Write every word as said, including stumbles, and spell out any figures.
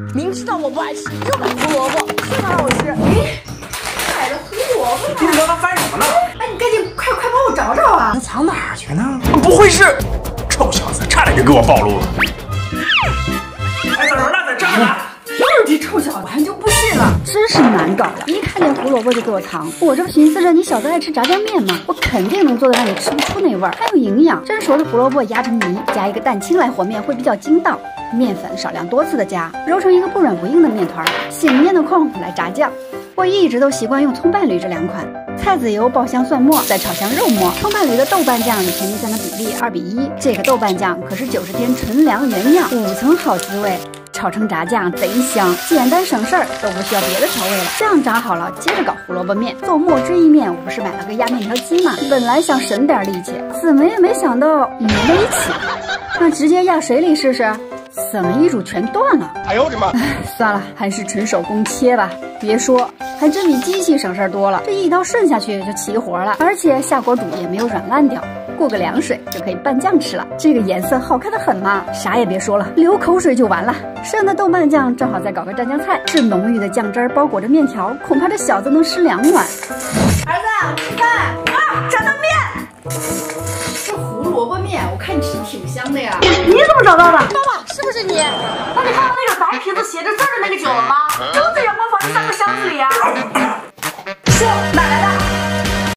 明知道我不爱吃，又买胡萝卜，是吗，老师？ 哎，买的胡萝卜呢？ 你惹他翻什么呢？ 哎，你赶紧快快帮我找找啊！ 他藏哪儿去呢？不会是……臭小子，差点就给我暴露了！哎，怎么了？在这儿呢？ 又是这臭小子，我还就不信了，真是难搞的！一看见胡萝卜就给我藏，我这不寻思着你小子爱吃炸酱面吗？我肯定能做得让你吃不出那味儿，还有营养。蒸熟的胡萝卜压成泥，加一个蛋清来和面会比较筋道。面粉少量多次的加，揉成一个不软不硬的面团。醒面的空来炸酱。我一直都习惯用葱伴侣这两款，菜籽油爆香蒜末，再炒香肉末。葱伴侣的豆瓣酱与甜面酱的比例二比一，这个豆瓣酱可是九十天纯粮原酿，五层好滋味。炒成炸酱贼香，简单省事儿，都不需要别的调味了。酱炸好了，接着搞胡萝卜面。做墨汁意面，我不是买了个压面条机吗？本来想省点力气，怎么也没想到粘在一起。那直接压水里试试，怎么一煮全断了？ 哎呦我的妈！ 唉，算了，还是纯手工切吧。别说，还真比机器省事儿多了。这一刀顺下去就齐活了，而且下锅煮也没有软烂掉。过个凉水就可以拌酱吃了，这个颜色好看的很嘛，啥也别说了，流口水就完了。剩的豆瓣酱正好再搞个蘸酱菜，这浓郁的酱汁儿包裹着面条，恐怕这小子能吃两碗。儿子，吃饭啊！炸酱面，这胡萝卜面我看你吃挺香的呀。你怎么找到的？ 爸爸，是不是你？ 那你看到那个白瓶子写着字的那个酒了吗？正在阳光房第三个箱子里啊。